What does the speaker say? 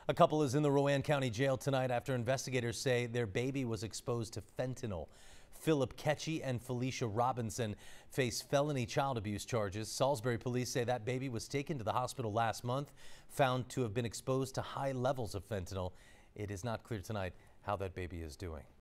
A couple is in the Rowan County Jail tonight after investigators say their baby was exposed to fentanyl. Philip Ketchy and Felicia Robinson face felony child abuse charges. Salisbury police say that baby was taken to the hospital last month, found to have been exposed to high levels of fentanyl. It is not clear tonight how that baby is doing.